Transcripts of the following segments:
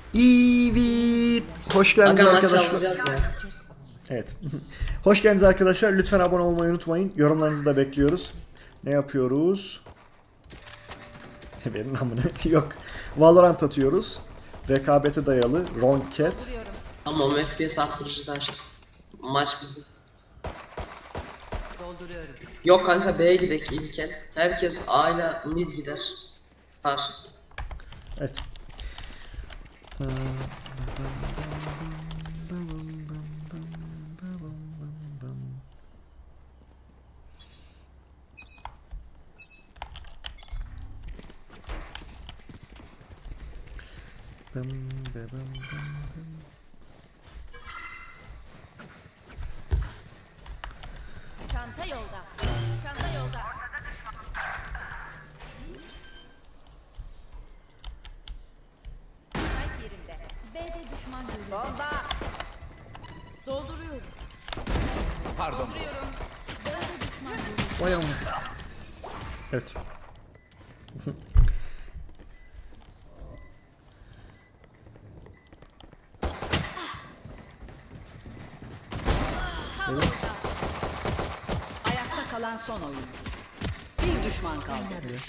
Evet. Hoş geldiniz Aga maç arkadaşlar. alacağız ya. Evet. Hoş geldiniz arkadaşlar. Lütfen abone olmayı unutmayın. Yorumlarınızı da bekliyoruz. Ne yapıyoruz? Benim namını yok. Valorant atıyoruz. Rekabete dayalı. Ronket. Tamam FPS arttırıcı da açtım. Maç bizde. Dolduruyorum. Yok kanka B'ye gidek ilken. Herkes A ile mid gider. Karşı. Evet. Çanta yolda. Çanta yolda. Kalp yerinde. B'de düşman görüldü. Bomba. Dolduruyorum. Pardon. Dolduruyorum. B'de düşman görüldü. Vay amma. Evet. Ayakta kalan son oyun. Bir düşman kaldı.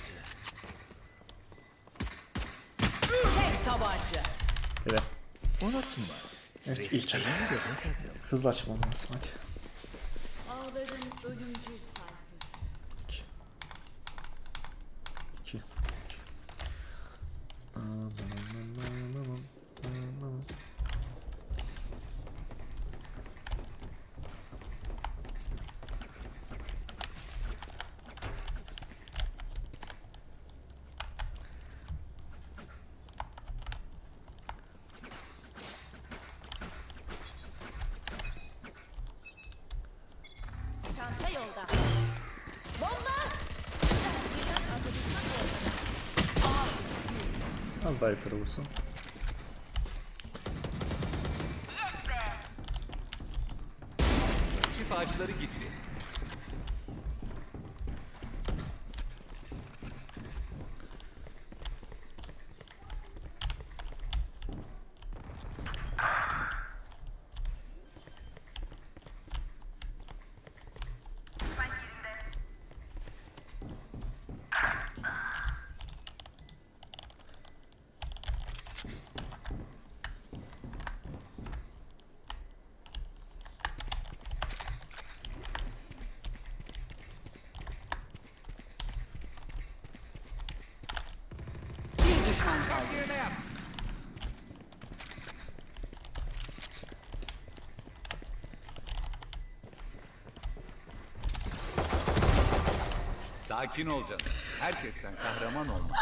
Tek tabanca. Evet. Unutma. Evet ilk. Hızlı açılmam lazım hadi. Ağların ölümcül sayfı. 2. Çanta yolda. Bomba. Az daha yukarı vursun. Şifacıları gitti. Bir düşman kaldı. Sakin ol canım. Herkesten kahraman olma.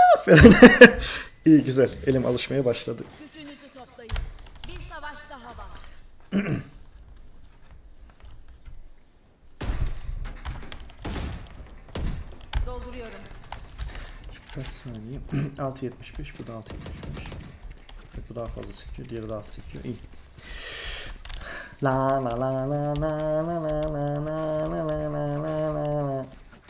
İyi güzel. Elim alışmaya başladı. Gücünüzü toplayın. Bir savaş daha var. Dolduruyorum. Kaç saniye? 6.75 bu da 6.75. Bu daha fazla sekiyor. Diğeri daha az sekiyor. İyi. La la la la la la la la la la la la la la.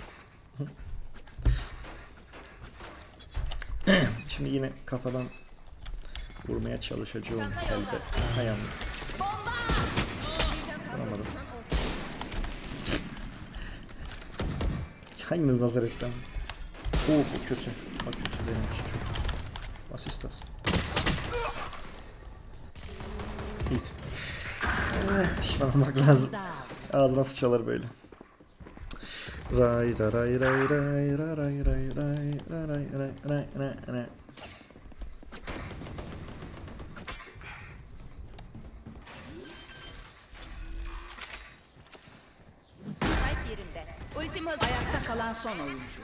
Şimdi yine kafadan vurmaya çalışacağım elde. Hay Allah. Vuramadım. Hanginiz nazar etti ama? Oo bu kötü. Bak kötü benim için çok kötü. Asist az. Git. Pişman olmak lazım. Ağzına sıçalır böyle. Ray ray ray ray ray ray ray ray ray ray ray ray ray ray. Kalp yerinde. Ultim hazır. Ayakta kalan son oyuncu.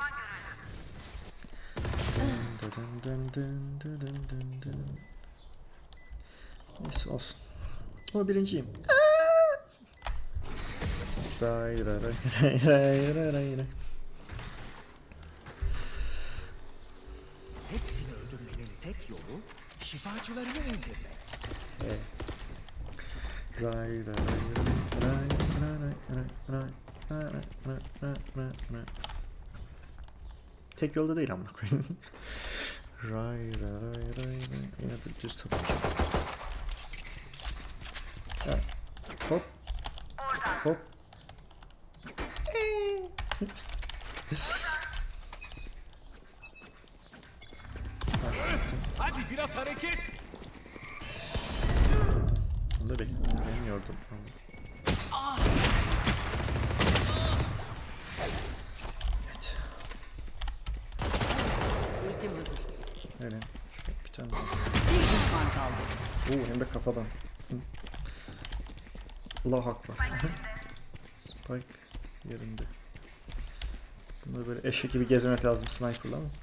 Neyse olsun. O birinciyim. Ray ray ray ray ray ray ray. Hepsini öldürmenin tek yolu şifacılarını indirmek. Evet. Ray ray ray ray ray ray ray ray ray ray ray. Tek yolda değil amına koyayım. Ray. Yine de düz tutacağım. Ha. Hop. Hop. Hadi biraz hareket. Onu da beklemiyordum. Evet. Ultim hazır. Öyle. Şöyle bir tane daha. Bir düşman kaldı. Hem de kafadan. Allahu Akbar. Spike yerinde. Bunları böyle eşek gibi gezmek lazım sniper'la ama.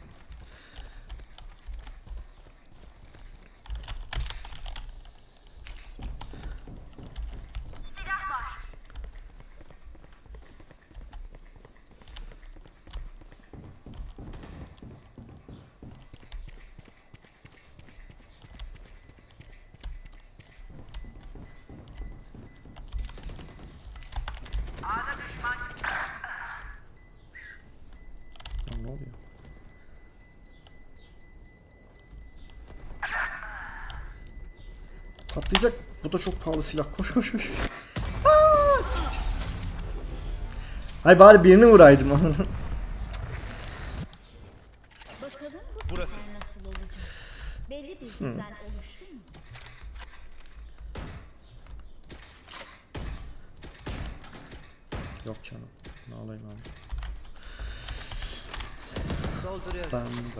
Lan ne oluyor? Patlayacak. Bu da çok pahalı silah. Koş. Aa, siktir. Hay bari birini vuraydım. Bakalım bu Burası. sefer nasıl olacak? Belli bir düzen oluştu mu? Yok canım. Ne alayım abi? Dolduruyorum.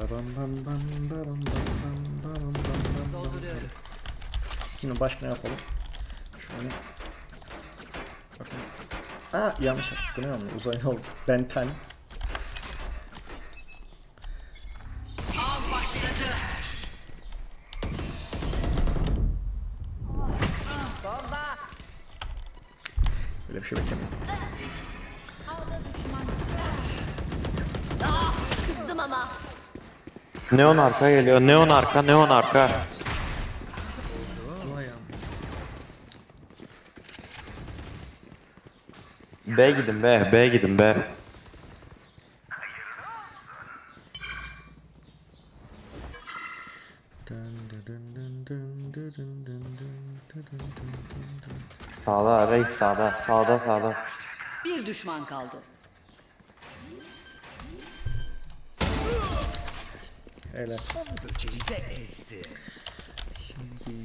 Dolduruyorum. Şimdi başka ne yapalım? Şöyle. Bakın. Aa yanlış yaptık. Bu ne oldu? Uzay oldu. Ben 10. Böyle bir şey beklemiyorum. Havda düşman. Kızdım ama. Neon arka geliyor. Neon arka. Vay ya. B gidin B. B gidin B. Sağda reis sağda. Sağda. Bir düşman kaldı. Hele. Son böceği de ezdi. Şimdi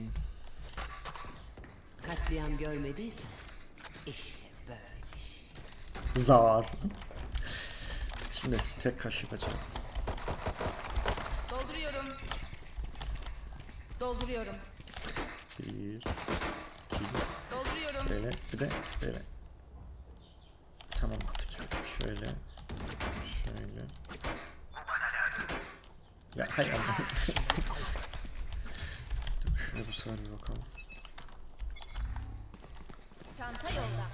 Katliam görmediysen işte böyle bir şey. zar. Şimdi tek kaşık açalım. Dolduruyorum. 1 2 Dolduruyorum. böyle bir de böyle. Tamam artık. Şöyle. Ya hay Allah. Dur şöyle bu sefer bir bakalım. Çanta yolda.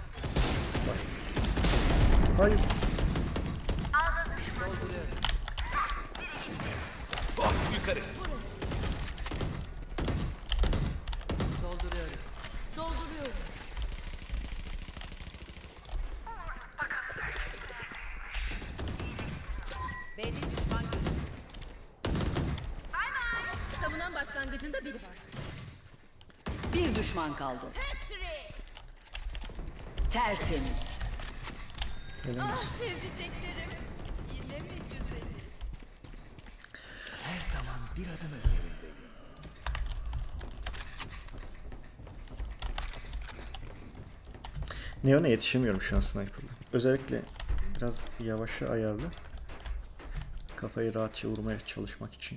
Hayır. Dolduruyorum. Oh, yukarı. Dolduruyorum. Dolduruyorum. Belli düşman görüldü. Savunan başlangıcında biri var. Bir düşman kaldı. Patrick! Tertemiz. Öyle mi? Ah sevdiceklerim. Yine mi güzeliz? Her zaman bir adım önlerindeyim. Neon'a yetişemiyorum şu an sniper'la. Özellikle biraz yavaşa ayarlı. Kafayı rahatça vurmaya çalışmak için.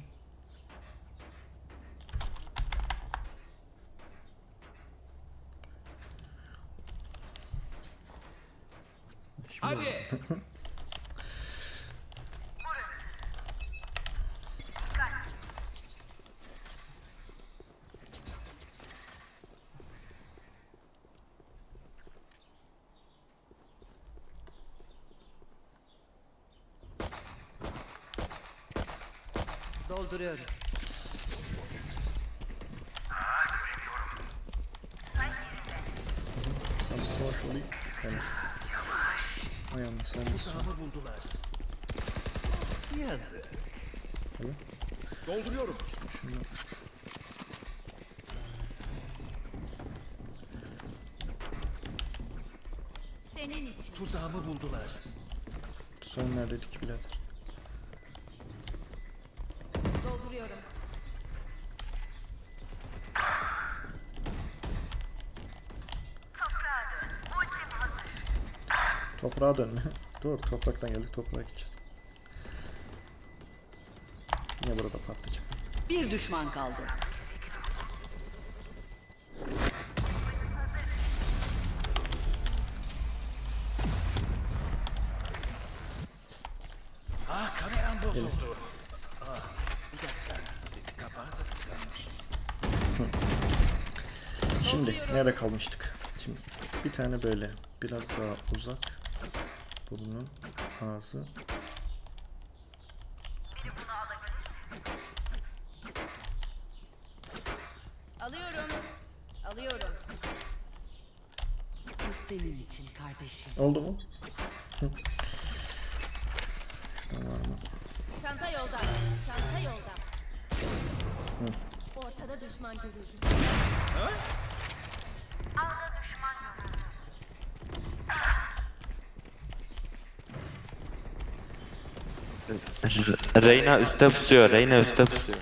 Şimdi Hadi. Dolduruyorum. sen savaş olayım. Yani. Hay Allah sen misin? Tuzağımı buldular. Yazık. Öyle. Dolduruyorum. Senin için. Tuzağımı buldular. Son neredeydik birader? Dolduruyorum. Toprağa dönme. Dur, topraktan geldik, toprağa gideceğiz. Yine burada patlayacak. Bir düşman kaldı. Ah, kameram bozuldu. Ah, bir dakika. Kapağı da tıkanmış. Şimdi nerede kalmıştık? Şimdi bir tane böyle biraz daha uzak. Bunun ağzı. Alıyorum. Alıyorum. Bu senin için kardeşim. Oldu mu? Şuradan var mı? Çanta yolda. Çanta yolda. Ortada düşman görüldü. Reyna üstte pusuyor. Reyna üstte pusuyor.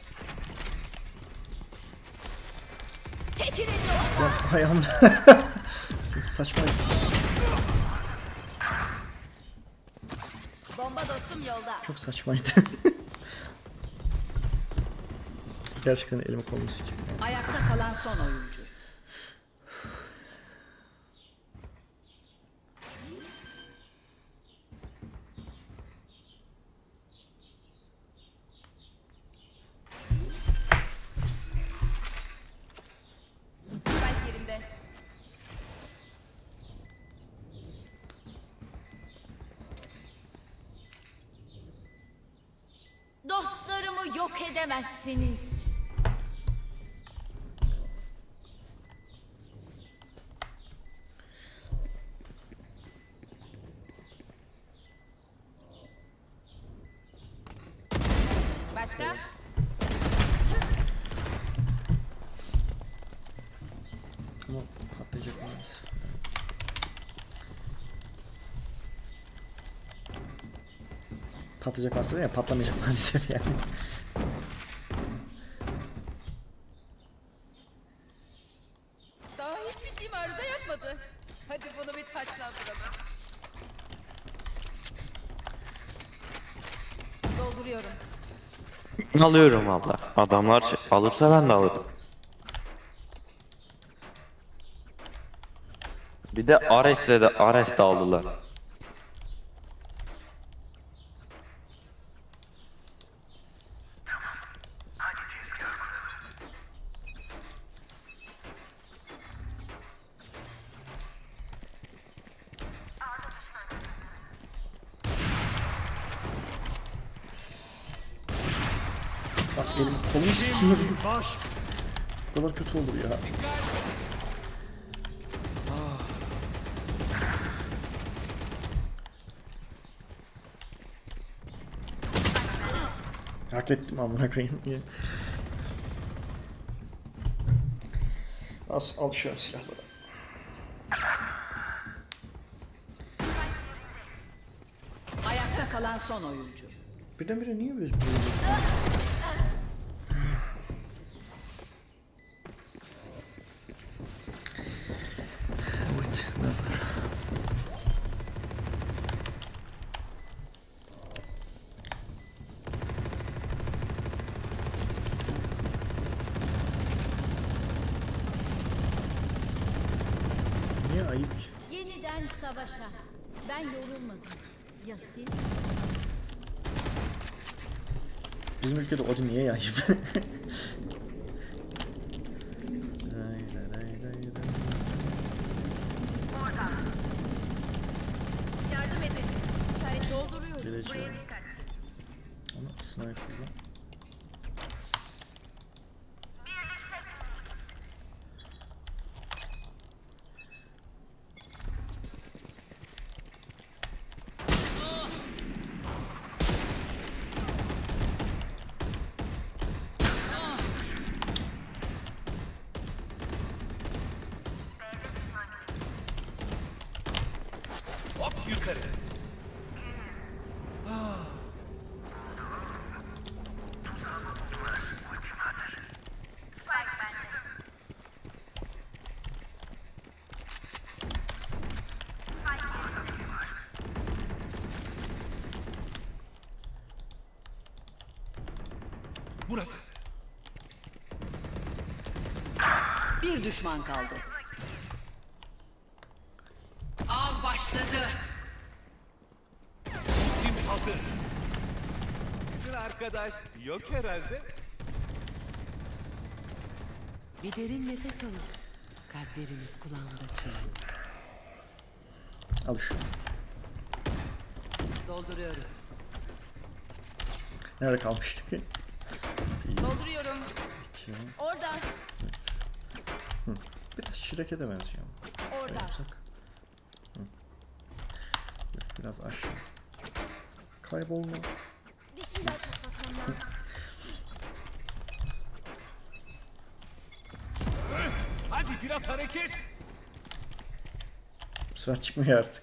Çekilin yoldan. Lan ayağımda. Çok saçma. Bomba dostum yolda. Çok saçmaydı. Gerçekten elimi kolumu sikeyim. Ayakta kalan son oyuncu. Kalp yerinde. Dostlarımı yok edemezsiniz. Başka? Ama patlayacak maalesef. Patlayacak aslında ya, patlamayacak maalesef yani. Daha hiçbir şeyim arıza yapmadı. Hadi bunu bir taçlandıralım. Dolduruyorum. Alıyorum abla. Adamlar alırsa ben de alırım. Bir de Ares de aldılar. Bak elim kolumu sikeyim. Baş. Bu kadar kötü olur ya. Hak ettim amına koyayım. Alışıyorum silahlara. Ayakta kalan son oyuncu. Birdenbire niye böyle? Evet, nazar. Niye ayıp ki? Yeniden savaşa. Ben yorulmadım. Ya siz? Bizim ülkede Odin niye ayıp? Yardım edin. İşaret dolduruyorum. Geleceğim. Ama sniper'la. Burası. Bir düşman kaldı. Av başladı. Tim hazır. Sizin arkadaş yok herhalde. Bir derin nefes alın. Kalpleriniz kulağında çınlıyor. Al şunu. Dolduruyorum. Nerede kalmıştık? Dolduruyorum. 2. Orada. Biraz Shrek'e de benziyor. Orada. Yapsak. Biraz aşağı. Kaybolma. Bir şeyler toplatmam lazım. Hadi biraz hareket. Bu sefer çıkmıyor artık.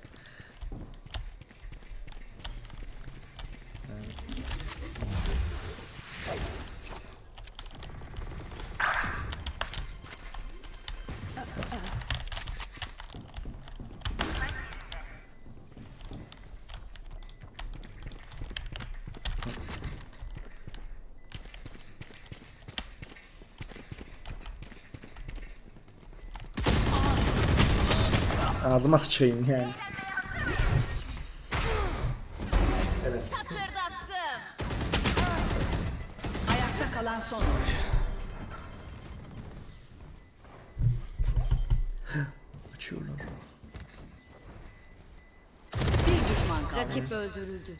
Ağzıma sıçayım yani. Evet. Hatırdattım. Ayakta kalan son oyuncu. Uçuyorlar. Bir düşman kaldı. Rakip öldürüldü.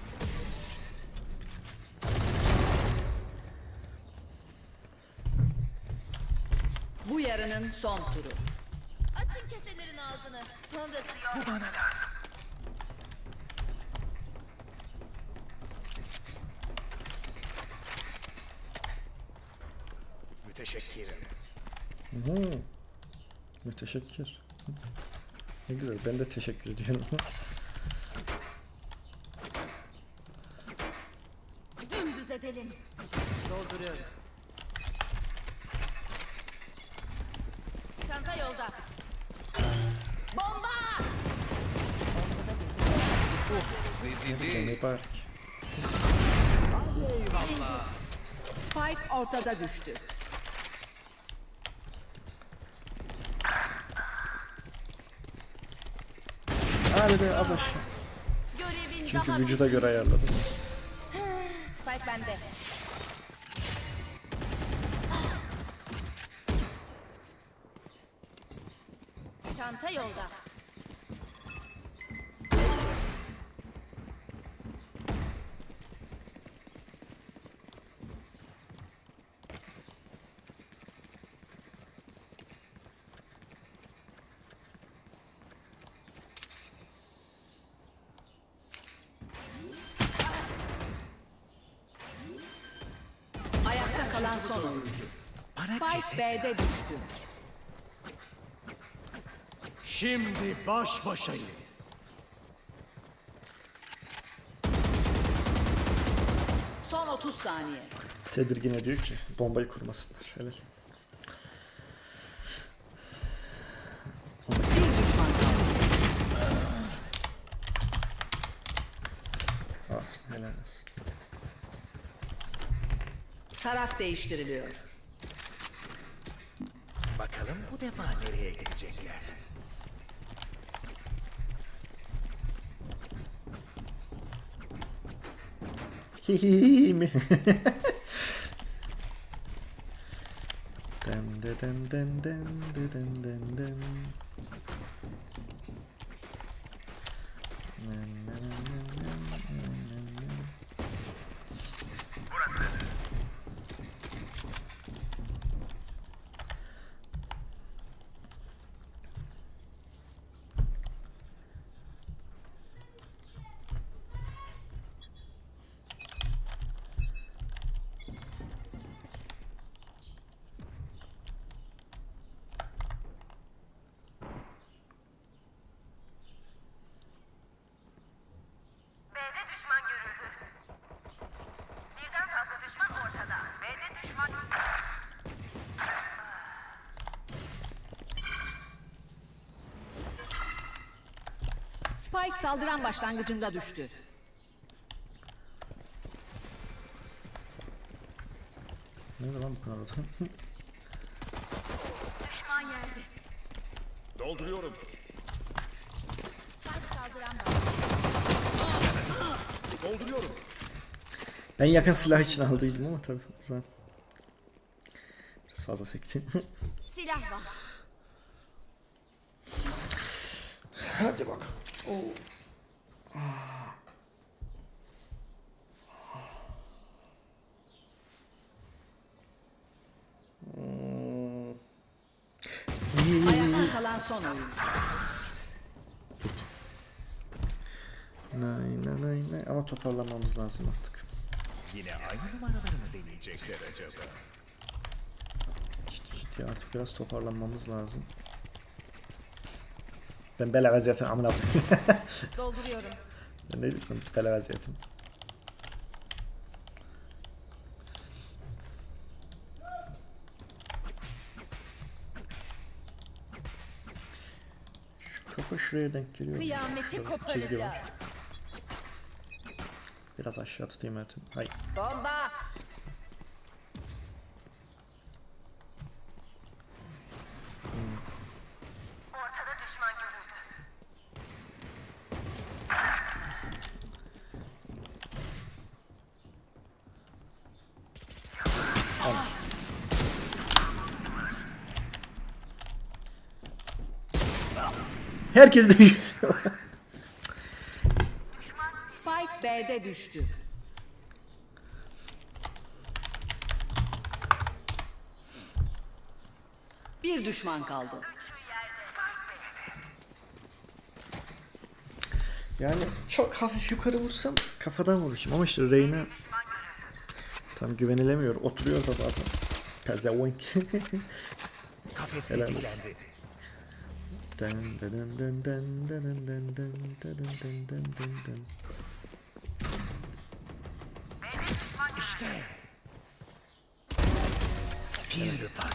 Bu yarının son turu. Açın keselerin ağzını. Sonrası yok. Müteşekkirim. Müteşekkir. Ne güzel. Ben de teşekkür ediyorum. Dümdüz edelim. Dolduruyorum. Çanta yolda. Bomba! Rezildi. Mübarek. Spike ortada düştü. Hadi az aşağı. Görevin Çünkü daha vücuda göre ayarladım. Spike bende. Çanta yolda. Ayakta kalan son oyuncu. Spike B'de düştü. Şimdi baş başayız. Son 30 saniye. Tedirgin ediyor ki bombayı kurmasınlar. Helal. Bir düşman kaldı. Olsun, helal olsun. Taraf değiştiriliyor. Bakalım bu defa nereye gidecekler? Hihihi mi? Den de den den den de den den den. B'de düşman görüldü. Birden fazla düşman ortada. B'de düşman... Spike saldıran başlangıcında düştü. Ne lan bu kadar adam? Düşman yerde. Dolduruyorum. Spike saldıran Dolduruyorum. Ben yakın silah için aldıydım ama tabii o zaman biraz fazla sekti. silah var. Hadi bakalım. Ayakta kalan son oyun. Nay. Ama toparlamamız lazım artık. Yine aynı numaraları mı deneyecekler acaba? İşte artık biraz toparlanmamız lazım. Ben bela vaziyetini amına koyayım. Dolduruyorum. Ben ne bileyim bela vaziyetin. Şu kafa şuraya denk geliyor. Kıyameti Şurada çizgi koparacağız. var. Biraz aşağı tutayım Ertuğrul. Hayır. Bomba. Ortada düşman görüldü. Herkes de Spike B'de düştü. Bir düşman kaldı. Yani çok hafif yukarı vursam kafadan vuruşum ama işte Reyna tam güvenilemiyor. Oturuyor da bazen. Pezevenk. Kafes Helal olsun. tetiklendi. İşte. Bir bak.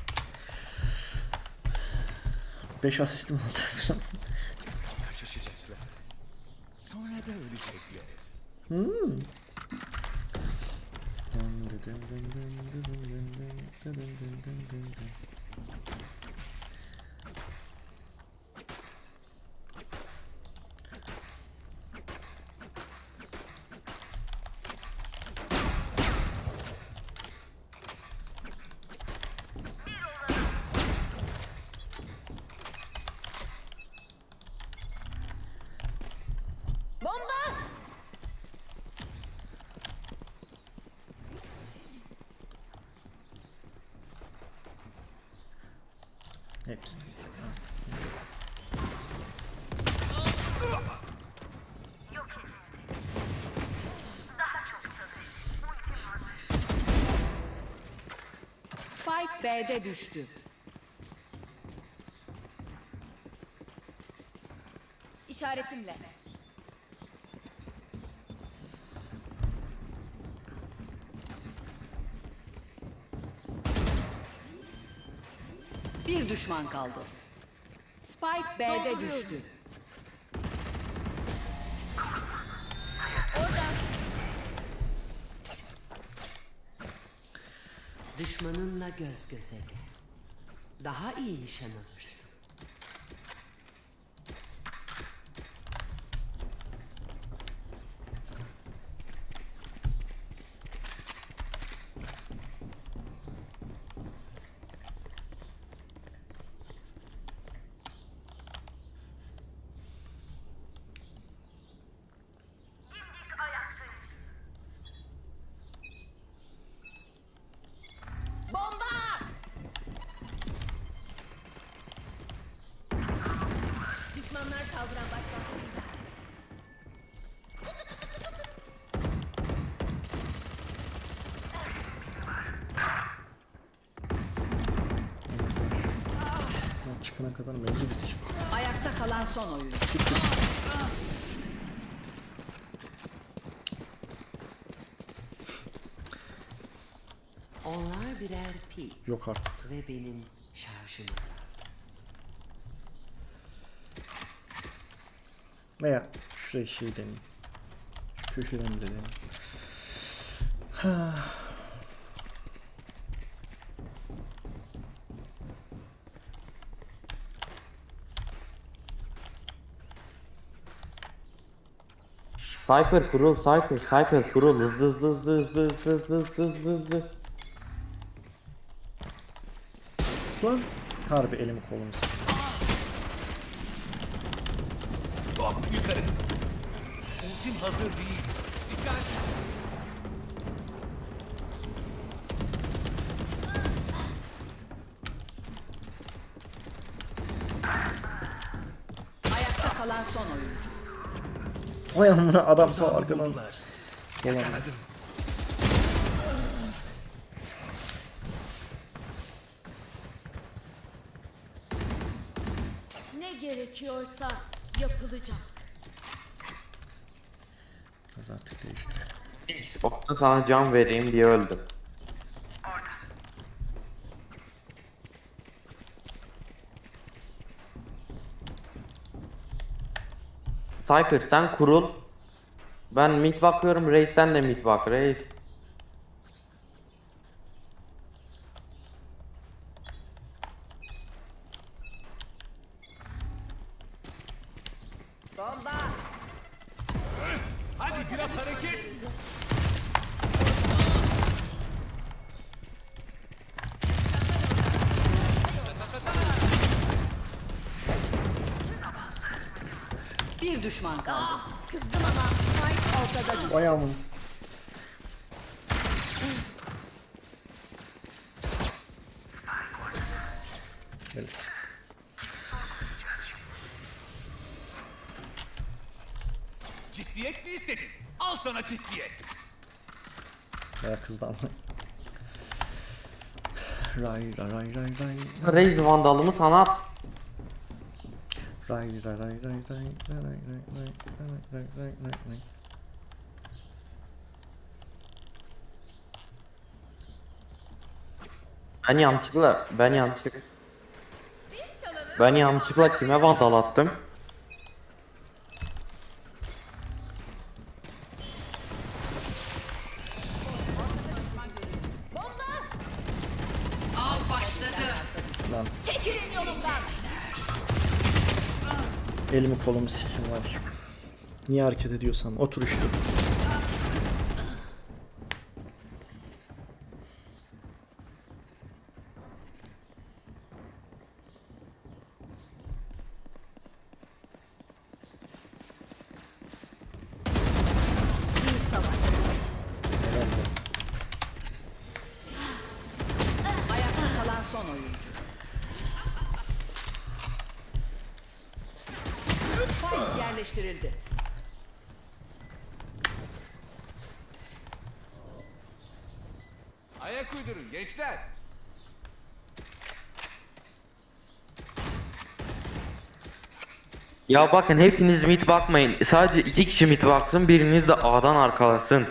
5 asistim oldu. Kaçışacaklar. Sonra da ölecekler. Bomba. Hepsi. Yok edildi. Daha çok çalış. Ultim hazır. Spike B'de düştü. İşaretimle. Bir düşman kaldı. Spike B'de düştü. Orada. Düşmanınla göz göze gel. Daha iyi nişan alırsın. Dimdik ayaktayız. Bomba. Düşmanlar saldıran başlangıcında. Çıkana kadar mevzu bitecek. Ayakta kalan son oyun. Onlar birer pil Yok artık. ve benim şarjım azaldı. Veya şuraya şey deneyim. Şu köşeden bir deneyim. Cypher kurul, Cypher kurul, hızlı. Lan harbi elimi kolumu sıktı. Hop yukarı. Ultim hazır değil. Dikkat. Ayakta kalan son oyuncu. Vay amına adam sağ arkadan. Buldular. Dolan. Yakaladım. Ne gerekiyorsa yapılacak. Biraz artık değişti. Okta sana can vereyim diye öldüm. Cypher sen kurul. Ben mid bakıyorum, Reis sen de mid bak, Reis. Hadi biraz hareket. Bir düşman kaldı. Kızdım ama. Spike ortada düştü. Vay amına. Böyle. Ciddiyet mi istedin? Al sana ciddiyet. Bayağı kızdı ama. Ray. Reis vandalımı sana at. Ray. Ben yanlışlıkla kime vandal attım? Lan Çekilin yolumdan. elimi kolumu sikim var. Niye hareket ediyorsam otur işte. İyi savaş. Herhalde. Ayakta kalan son oyuncu. Spike yerleştirildi. Ayak uydurun gençler. Ya bakın hepiniz mid bakmayın. Sadece 2 kişi mid baksın, biriniz de A'dan arkalasın.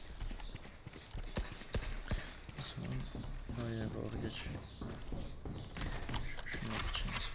Buraya doğru geçiyor. Şunu yapacağız.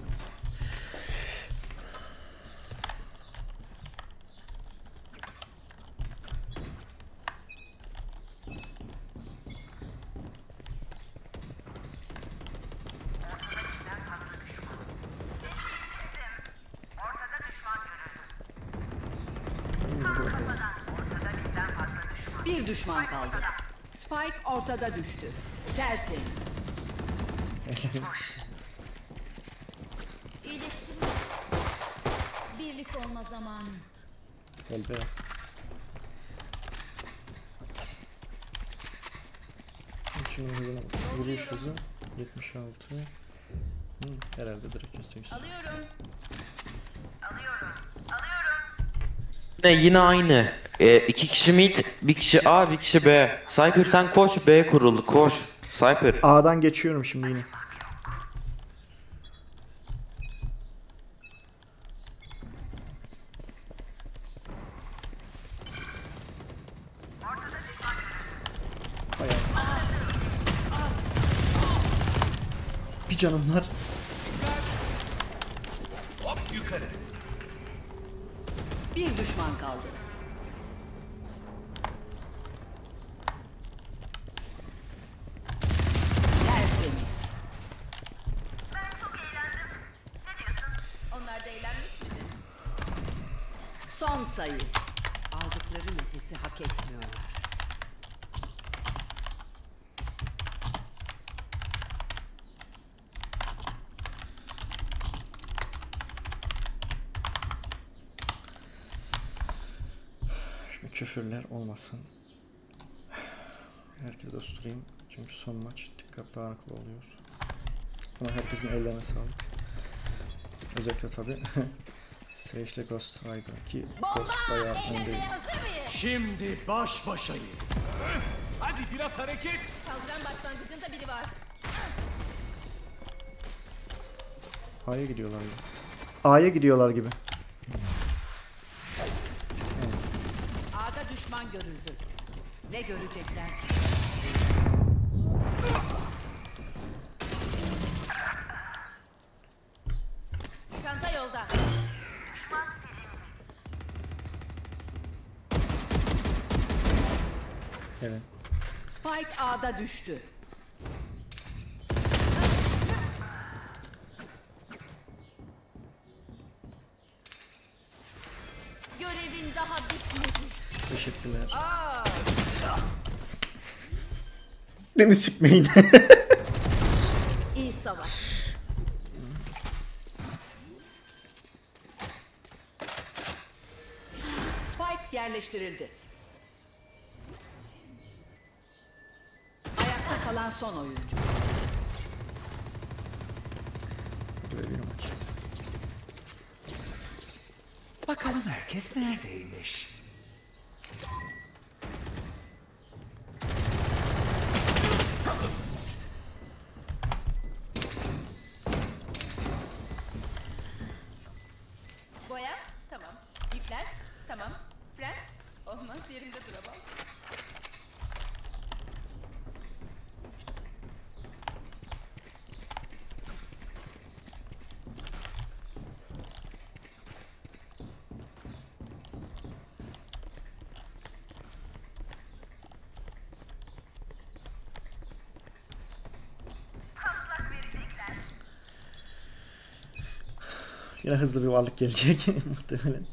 Bir düşman kaldı. Spike ortada düştü. Tertemiz. İyileştirme. Birlik olma zamanı. Gel be. İçinin hızına vuruş hızı 76. Herhalde direkt 108. Alıyorum. Yine aynı. 2 kişi mid, 1 kişi A, 1 kişi B. Cypher sen koş, B kurulu koş. Cypher. A'dan geçiyorum şimdi yine. Bayağı. Bir canım var. Hop yukarı. Bir düşman kaldı. Tertemiz. Ben çok eğlendim. Ne diyorsun? Onlar da eğlenmiş midir? Son sayı. 6. Bizi hak etmiyorlar. Şimdi küfürler olmasın. Herkese susturayım. Çünkü son maç dikkat dağınıklı oluyor. Ama herkesin ellerine sağlık. Özellikle tabi Sage ile Ghost Rider ki Ghost bayağı öndeydi. Şimdi baş başayız. Hadi biraz hareket. Saldıran başlangıcında biri var. A'ya gidiyorlar gibi. A'ya gidiyorlar gibi. A'da düşman görüldü. Ne görecekler? Çanta yolda. Evet. Spike A'da düştü. Görevin daha bitmedi. Teşekkürler. Beni sikmeyin. İyi savaş. Spike yerleştirildi. Ayakta kalan son oyuncu. Böyle bir maç. Bakalım herkes neredeymiş? Boya. Tamam. İpler. Tamam. Fren. Olmaz yerimde duramam. Yine hızlı bir varlık gelecek muhtemelen.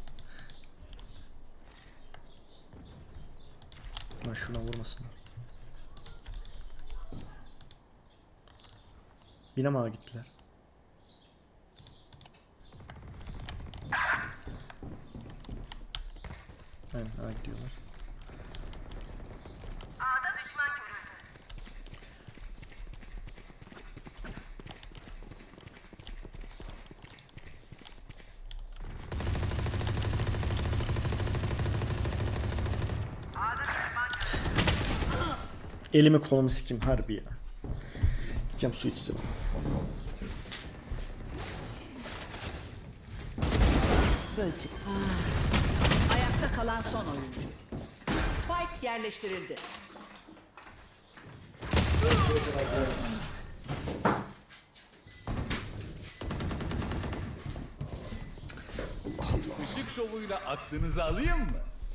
Lan şuna vurmasın. Yine mi ağa gittiler? Aynen ağa gidiyorlar. Elimi kolumu sikeyim harbi ya. Gideceğim su içeceğim. Bölçük. Ayakta kalan son oyuncu. Spike yerleştirildi. Işık şovuyla aklınızı alayım mı?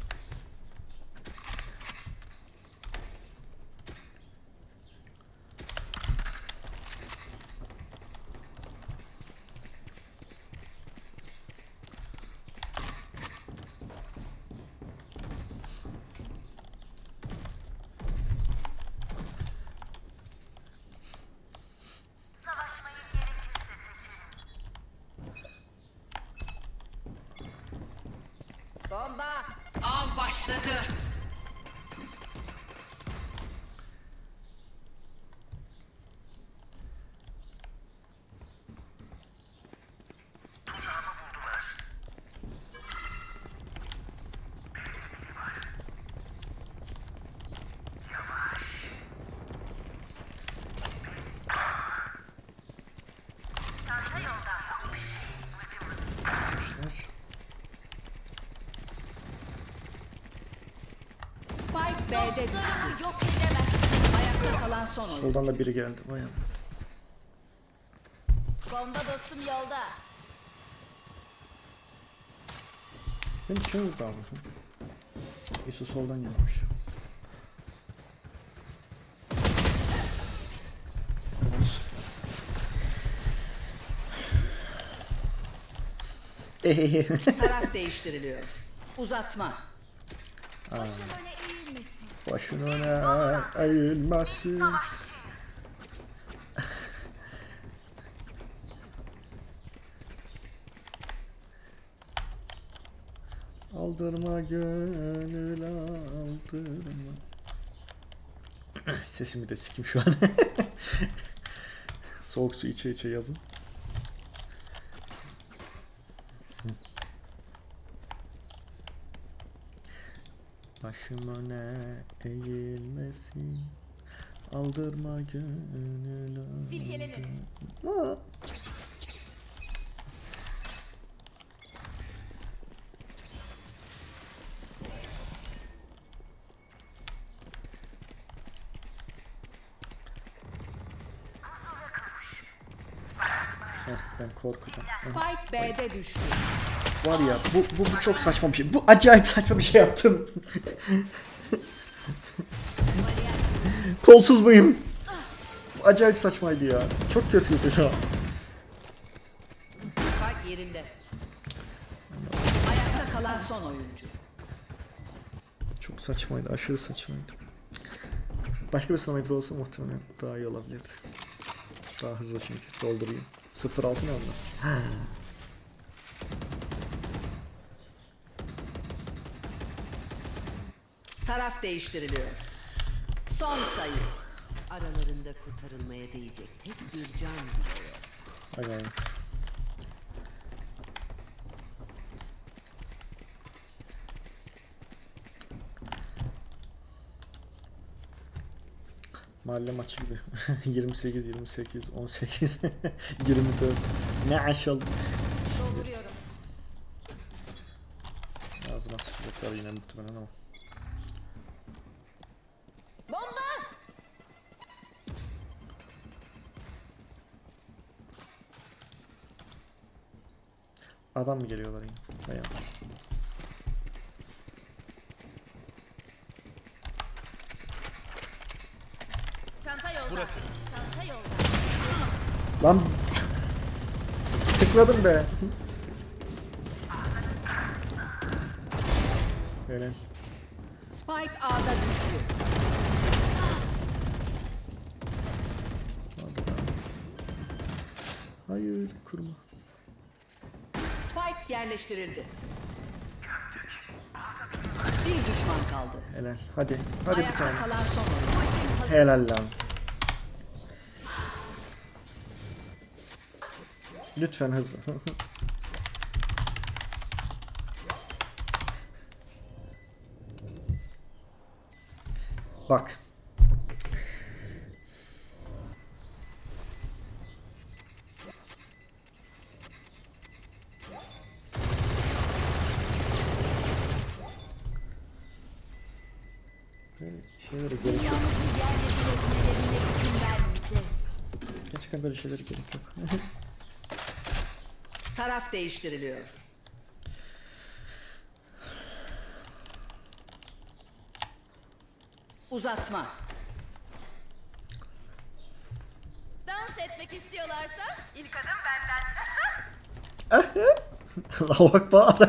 Bomba. Av başladı. Spike B'de düştü. Dostlarımı yok edemez. Ayakta kalan son oyuncu. Soldan da biri geldi. Vay am. Bomba dostum yolda. Ben kim vurdu abi? Yusuf soldan gelmiş. Taraf değiştiriliyor. Uzatma. Başın öne eğilmesin. Başın öne eğilmesin. Aldırma gönül aldırma. Sesimi de sikim şu an. Soğuk su içe içe yazın. Başım öne eğilmesin. Aldırma gönül Silkelenin. aldırma. Artık ben korkudan. Spike B'de düştü. Var ya bu çok saçma bir şey. Bu acayip saçma bir şey yaptım. Kolsuz muyum? Bu acayip saçmaydı ya. Çok kötüydü ya. Spike yerinde. Ayakta kalan son oyuncu. Çok saçmaydı. Aşırı saçmaydı. Başka bir sniper olsa muhtemelen daha iyi olabilirdi. Daha hızlı çünkü. Doldurayım. 0.6 ne olmaz? Taraf değiştiriliyor. Son sayı. Aralarında kurtarılmaya değecek tek bir can bile yok. Acayip. Mahalle maçı gibi. 28, 28, 18, 24. Ne aşağı. Dolduruyorum. Ağzıma sıçacaklar yine muhtemelen ama. Bomba! Adam mı geliyorlar yine? Bayağı. Çanta yolda. Burası. Çanta yolda. Lan tıkladım be. Böyle. Spike A'da düştü. Hayır kurma. Spike yerleştirildi. Bir düşman kaldı. Helal. Hadi. Hadi bir Ayakta tane. kalan son oyuncu. Helal lan. Lütfen hızlı. Bak. Böyle şeylere gerek yok. Yalnız yerle bir etmelerine izin vermeyeceğiz. Gerçekten böyle şeylere gerek yok. Taraf değiştiriliyor. Uzatma. Dans etmek istiyorlarsa ilk adım benden. Allahu Ekber.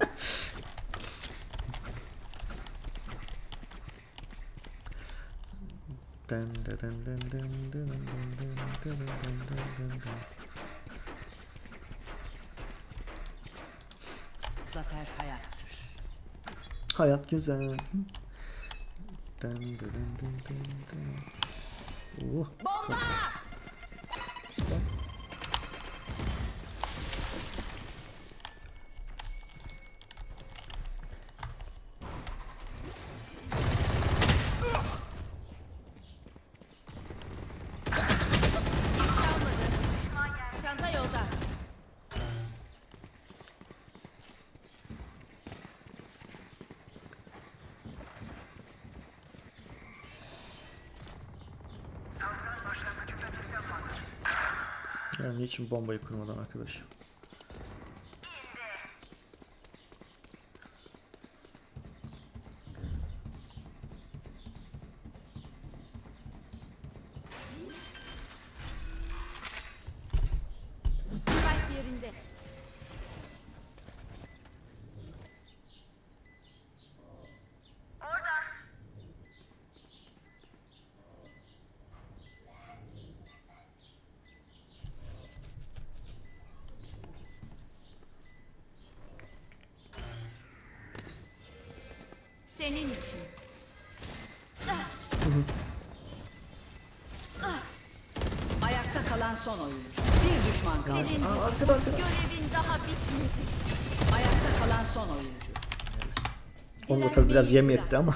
Zafer hayattır. Hayat güzel. Bomba! Çanta yolda. Yani niçin bombayı kurmadan arkadaş? Spike yerinde. Senin için. Ayakta kalan son oyuncu. Bir düşman kaldı. Senin Arkada. görevin daha bitmedi. Ayakta kalan son oyuncu. Onu da tabii biraz yem yetti ama.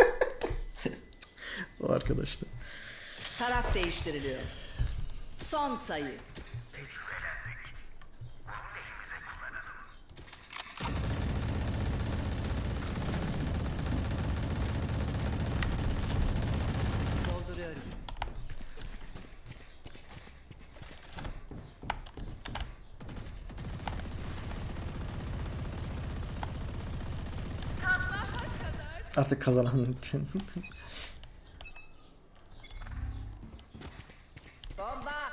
O arkadaşlar. Taraf değiştiriliyor. Son sayı. Dolduruyorum. Artık kazanan lütfen. Bomba.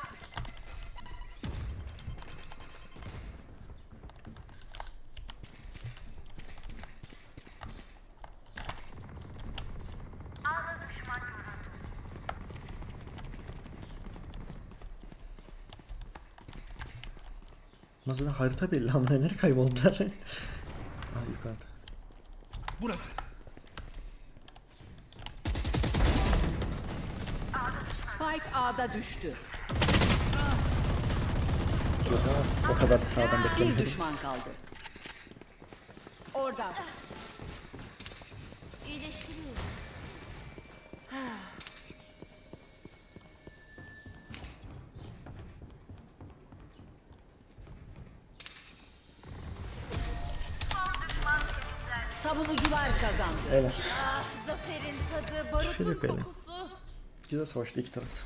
Nasıl harita belli ama nereye kayboldular? Ha yukarıda. Burası. Spike A'da düştü. O kadar sağdan Bir beklemiyorum. düşman kaldı. Orada. İyileştiriyorum. Savunucular kazandı. Evet. Zaferin tadı, Şöyle barutun yapalım. kokusu. Güzel savaştı iki tarafta.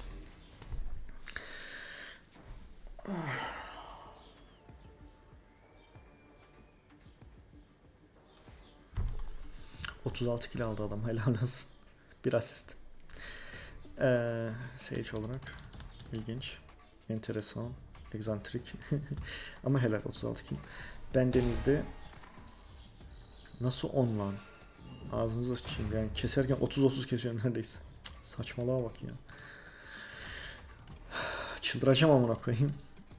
...36 kill aldı adam, helal olsun. Bir asist. Sage olarak ilginç, enteresan, egzantrik ama helal 36 kill. Bendenizde nasıl 10 lan? Ağzınıza sıçayım yani, keserken 30-30 kesiyor neredeyse. Saçmalığa bak ya. Çıldıracağım amına koyayım.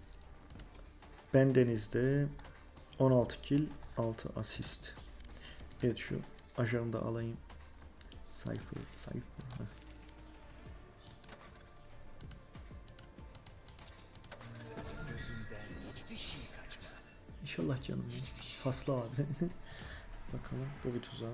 Bendenizde 16 kill, 6 asist. Evet, şu ajanı da alayım. Sayfa. Gözümden hiçbir şey kaçmaz. İnşallah canım ya. Faslı abi. Bakalım, bu bir tuzağı.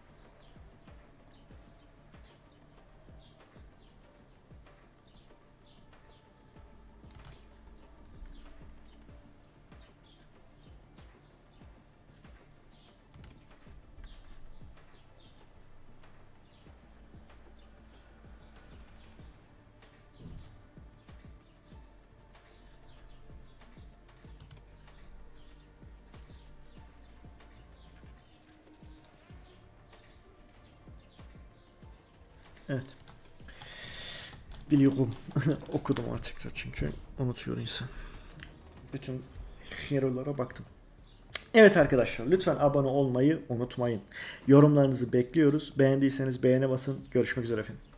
Evet. Biliyorum. Okudum artık çünkü unutuyor insan. Bütün hero'lara baktım. Evet arkadaşlar, lütfen abone olmayı unutmayın. Yorumlarınızı bekliyoruz. Beğendiyseniz beğene basın. Görüşmek üzere efendim.